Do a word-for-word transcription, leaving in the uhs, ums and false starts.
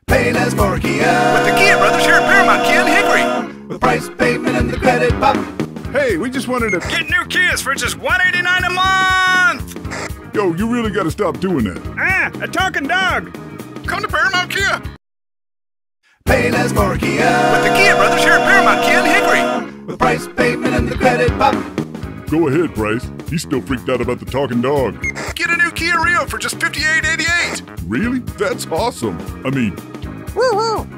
Payless for Kia. With the Kia brothers here at Paramount Kia in Hickory. With price, payment, and the credit pop. Hey, we just wanted to... Get new Kias for just one eighty-nine a month! Yo, you really gotta stop doing that. Ah, a talking dog. Come to Paramount Kia. Payless for Kia. With the Kia brothers here at Paramount Kia in Hickory. With price, payment, and the credit pop. Go ahead, Bryce. He's still freaked out about the talking dog. Get a new Kia Rio for just fifty-eight eighty-eight. Really? That's awesome. I mean... Woo woo!